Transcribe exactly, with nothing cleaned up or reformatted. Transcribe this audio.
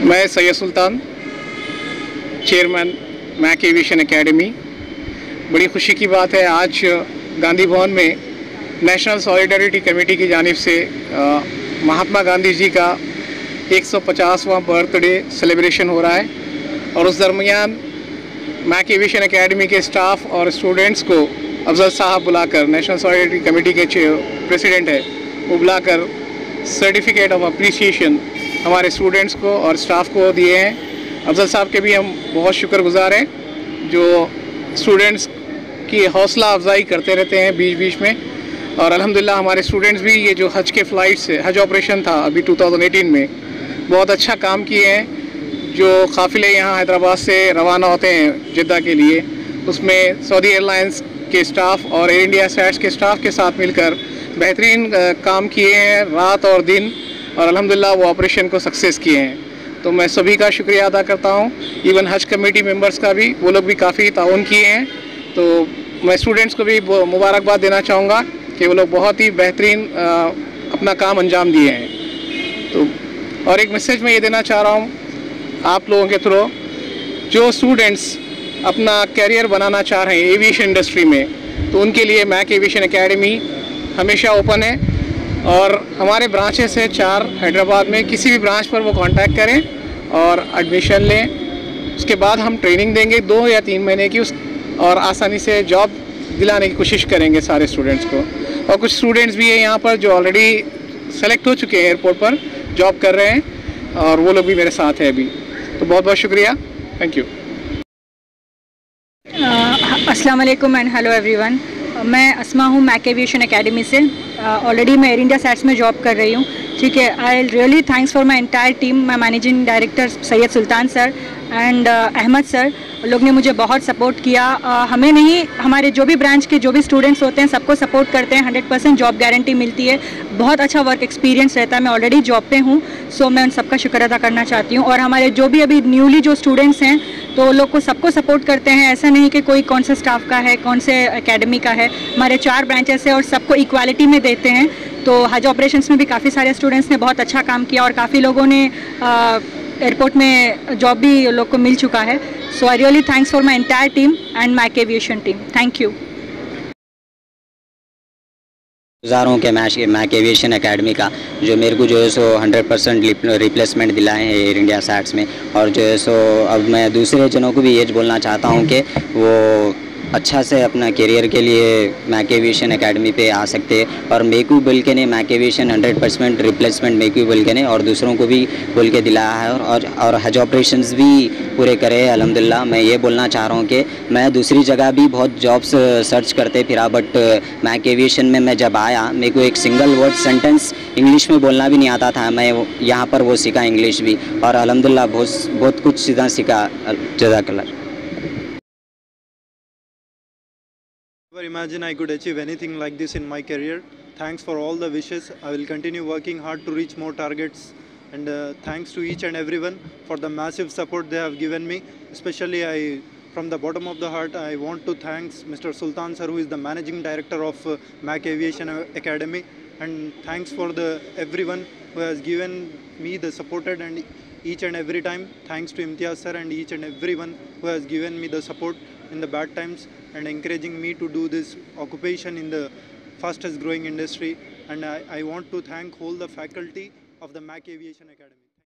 मैं Syed Sultan, chairman Mac aviation academy. बड़ी खुशी की बात है, आज गांधी भवन में नेशनल सॉलिडरिटी कमेटी की जानिब से आ, महात्मा गांधी जी का एक सौ पचासवां बर्थडे सेलिब्रेशन हो रहा है और उस दरमियान मैक एविएशन एकेडमी के स्टाफ और स्टूडेंट्स को अफजल साहब बुलाकर, नेशनल सॉलिडरिटी कमेटी के प्रेसिडेंट है, वो बुलाकर सर्टिफिकेट ऑफ अप्रिसिएशन हमारे स्टूडेंट्स को और स्टाफ को दिए हैं। अफजल साहब के भी हम बहुत शुक्रगुजार हैं, जो स्टूडेंट्स की हौसला अफजाई करते रहते हैं बीच बीच में। और अल्हम्दुलिल्लाह हमारे स्टूडेंट्स भी ये जो हज के फ़्लाइट से हज ऑपरेशन था अभी दो हज़ार अठारह में, बहुत अच्छा काम किए हैं। जो काफ़िले यहाँ हैदराबाद से रवाना होते हैं जिद्दा के लिए, उसमें सऊदी एयरलाइंस के स्टाफ और एयर इंडिया सैट्स के स्टाफ के साथ मिलकर बेहतरीन काम किए हैं रात और दिन, और अल्हम्दुलिल्लाह वो ऑपरेशन को सक्सेस किए हैं। तो मैं सभी का शुक्रिया अदा करता हूँ, इवन हज कमेटी मेंबर्स का भी, वो लोग भी काफ़ी ताउन किए हैं। तो मैं स्टूडेंट्स को भी मुबारकबाद देना चाहूँगा कि वो लोग बहुत ही बेहतरीन अपना काम अंजाम दिए हैं। तो और एक मैसेज मैं ये देना चाह रहा हूँ आप लोगों के थ्रू, जो स्टूडेंट्स अपना कैरियर बनाना चाह रहे हैं एविएशन इंडस्ट्री में, तो उनके लिए मैक एविएशन एकेडमी हमेशा ओपन है। और हमारे ब्रांचेस है चार हैदराबाद में, किसी भी ब्रांच पर वो कांटेक्ट करें और एडमिशन लें। उसके बाद हम ट्रेनिंग देंगे दो या तीन महीने की, उस और आसानी से जॉब दिलाने की कोशिश करेंगे सारे स्टूडेंट्स को। और कुछ स्टूडेंट्स भी हैं यहाँ पर जो ऑलरेडी सेलेक्ट हो चुके हैं, एयरपोर्ट पर जॉब कर रहे हैं, और वो लोग भी मेरे साथ हैं अभी। तो बहुत बहुत शुक्रिया, थैंक यू। अस्सलाम वालेकुम एंड हेलो एवरीवन। मैं अस्मा हूँ मैक एविएशन एकेडमी से। ऑलरेडी uh, मैं एयर इंडिया सैट्स में जॉब कर रही हूँ, ठीक है। I really thanks for my entire team, my managing director Syed Sultan sir and Ahmed sir, लोग ने मुझे बहुत सपोर्ट किया। uh, हमें नहीं, हमारे जो भी ब्रांच के जो भी स्टूडेंट्स होते हैं सबको सपोर्ट करते हैं। हंड्रेड परसेंट जॉब गारंटी मिलती है, बहुत अच्छा वर्क एक्सपीरियंस रहता है। मैं ऑलरेडी जॉब पे हूँ, सो मैं उन सबका शुक्र अदा करना चाहती हूँ। और हमारे जो भी अभी न्यूली जो स्टूडेंट्स हैं, तो लोग को सबको सपोर्ट करते हैं। ऐसा नहीं कि कोई कौन से स्टाफ का है, कौन से एकेडमी का है, हमारे चार ब्रांचेस है और सबको इक्वालिटी में देते हैं। तो हज ऑपरेशंस में भी काफ़ी सारे स्टूडेंट्स ने बहुत अच्छा काम किया और काफ़ी लोगों ने एयरपोर्ट में जॉब भी लोग को मिल चुका है। So I really thanks for my entire team and Mac aviation team, thank you. हज़ारों के मैच मैक एविएशन एकेडमी का जो मेरे को जो है सो हंड्रेड परसेंट रिप्लेसमेंट दिलाए हैं एयर इंडिया सैट्स में। और जो है सो अब मैं दूसरे जनों को भी ये बोलना चाहता हूँ कि वो अच्छा से अपना करियर के लिए मैक एविएशन एकेडमी पे आ सकते हैं। और मेरे को बोल के ने Mac aviation hundred percent replacement मेरे को बोल के ने और दूसरों को भी बोल के दिलाया है, और और, और हज ऑपरेशंस भी पूरे करे अल्हम्दुलिल्लाह। मैं ये बोलना चाह रहा हूँ कि मैं दूसरी जगह भी बहुत जॉब्स सर्च करते फिरा, बट मैक एविएशन में मैं जब आया, मेरे को एक सिंगल वर्ड सेंटेंस इंग्लिश में बोलना भी नहीं आता था। मैं यहाँ पर वो सीखा इंग्लिश भी, और अल्हम्दुलिल्लाह बहुत बहुत कुछ सीधा सीखा। जज़ाकल्लाह। Never imagine I could achieve anything like this in my career. Thanks for all the wishes. I will continue working hard to reach more targets, and uh, thanks to each and everyone for the massive support they have given me. Especially I, from the bottom of the heart, I want to thank Mister Sultan sir, who is the managing director of uh, Mac Aviation Academy, and thanks for the everyone who has given me the supported and each and every time. Thanks to Imtiaz sir and each and everyone who has given me the support in the bad times and encouraging me to do this occupation in the fastest growing industry. And I, I want to thank all the faculty of the Mac Aviation Academy.